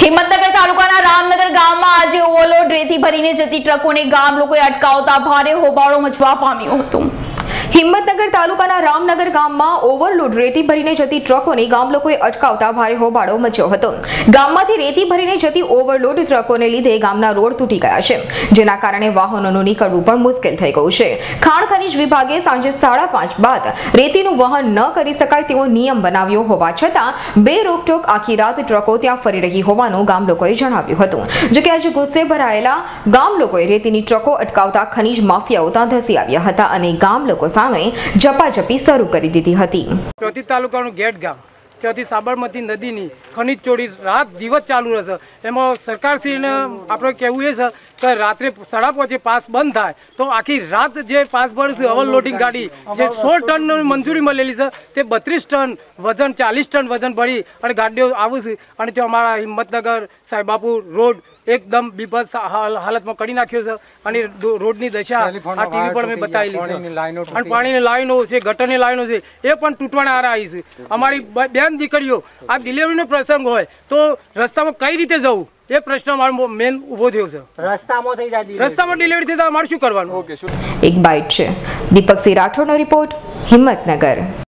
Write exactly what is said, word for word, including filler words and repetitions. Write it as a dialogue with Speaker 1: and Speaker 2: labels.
Speaker 1: હિંમતનગર તાલુકાના રામનગર ગામમાં આજે ઓવરલોડ રેતી ભરીને જતી ટ્રકોને ગામ લોકોએ અટકાવતા ભારે હોબાળો મચવા પામ્યો હતો। હિંમતનગર તાલુકાના રામનગર ગામમાં ઓવરલોડ રેતી ભરીને જતી ટ્રકોને ગામ લોકોએ અટકાવતા ભારે હોબાળો મચ્યો હતો। ગામમાંથી રેતી ભરીને જતી ઓવરલોડ ટ્રકોને લીધે ગામના રોડ તૂટી ગયા છે, જેના કારણે વાહનોનું નીકળવું પણ મુશ્કેલ થઈ ગયું છે। ખાણ ખનીજ વિભાગે સાંજે સાડા પાંચ બાદ રેતીનું વહન ન કરી શકાય તેવો નિયમ બનાવ્યો હોવા છતાં બે રોકટોક આખી રાત ટ્રકો ત્યાં ફરી રહી હોવાનું ગામ લોકોએ જણાવ્યું હતું। જો કે આજે ગુસ્સે ભરાયેલા ગામ લોકોએ રેતીની ટ્રકો અટકાવતા ખનીજ માફિયાઓ ત્યાં ધસી આવ્યા હતા અને ગામ લોકો સામે ઝપાઝપી શરૂ કરી દીધી હતી।
Speaker 2: ચોથી તાલુકાનું ગેટ ગામ ત્યાંથી સાબરમતી નદીની ખનીજ ચોરી રાત દિવસ ચાલુ રહેશે। એમાં સરકારશ્રીને આપણે કહેવું એ છે કે રાત્રે સાડા પાંચે પાસ બંધ થાય તો આખી રાત જે પાસ ભરશે ઓવરલોડિંગ ગાડી જે સોળ ટનની મંજૂરી મળેલી છે તે બત્રીસ ટન વજન ચાલીસ ટન વજન ભરી અને ગાડીઓ આવશે અને ત્યાં અમારા હિંમતનગર સાહેબાપુર રોડ એકદમ બીભત્સ હાલતમાં કરી નાખ્યો છે અને રોડની દશા આ ટીવી પર મેં બતાવેલી છે અને પાણીની લાઈનો છે, ગટરની લાઈનો છે એ પણ તૂટવાના આરા આવી છે। અમારી બેન દીકરીઓ આ ડિલિવરીનો પ્રસંગ હોય તો રસ્તામાં કઈ રીતે જવું એ પ્રશ્ન અમારો મેન ઊભો થયો છે। રસ્તામાં થઈ જાય રસ્તામાં ડિલિવરી થઈ જાય અમારે શું કરવાનું?
Speaker 1: એક બાઇટ છે। દીપકસિંહ રાઠોડનો રિપોર્ટ, હિંમતનગર।